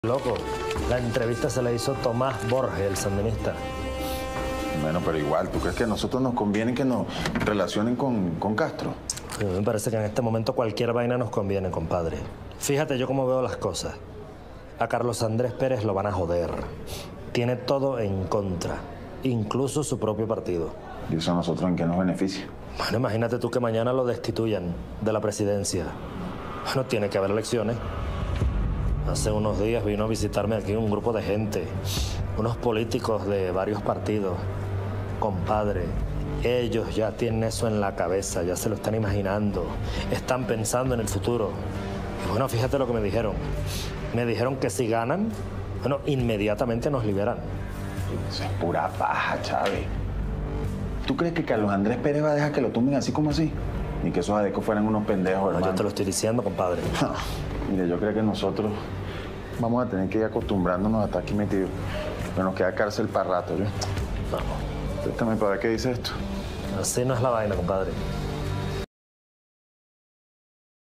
Loco, la entrevista se la hizo Tomás Borges, el sandinista. Bueno, pero igual, ¿tú crees que a nosotros nos conviene que nos relacionen con Castro? Sí, me parece que en este momento cualquier vaina nos conviene, compadre. Fíjate yo cómo veo las cosas. A Carlos Andrés Pérez lo van a joder. Tiene todo en contra, incluso su propio partido. ¿Y eso a nosotros en qué nos beneficia? Bueno, imagínate tú que mañana lo destituyan de la presidencia. Bueno, tiene que haber elecciones. Hace unos días vino a visitarme aquí un grupo de gente, unos políticos de varios partidos. Compadre, ellos ya tienen eso en la cabeza, ya se lo están imaginando, están pensando en el futuro. Y bueno, fíjate lo que me dijeron. Me dijeron que si ganan, bueno, inmediatamente nos liberan. Eso es pura paja, Chávez. ¿Tú crees que Carlos Andrés Pérez va a dejar que lo tumben así como así? Ni que esos adecos fueran unos pendejos, No, hermano. yo te lo estoy diciendo, compadre. Mire, yo creo que nosotros vamos a tener que ir acostumbrándonos a estar aquí metidos. Pero nos queda cárcel para rato, ¿yo? Vamos. Préstame para ver qué dice esto. Así no es la vaina, compadre.